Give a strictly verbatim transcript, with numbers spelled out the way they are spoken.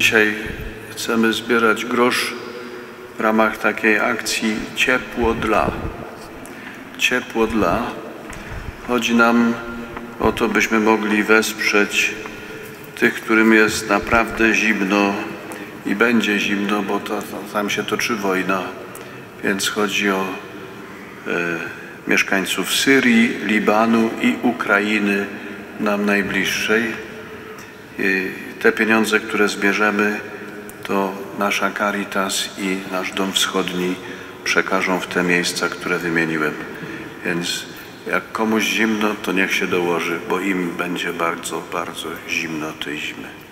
dzisiaj chcemy zbierać grosz w ramach takiej akcji Ciepło dla. Ciepło dla. Chodzi nam o to, byśmy mogli wesprzeć tych, którym jest naprawdę zimno i będzie zimno, bo to, to, tam się toczy wojna. Więc chodzi o e, mieszkańców Syrii, Libanu i Ukrainy nam najbliższej. I te pieniądze, które zbierzemy, to nasza Caritas i nasz Dom Wschodni przekażą w te miejsca, które wymieniłem. Więc jak komuś zimno, to niech się dołoży, bo im będzie bardzo, bardzo zimno tej zimy.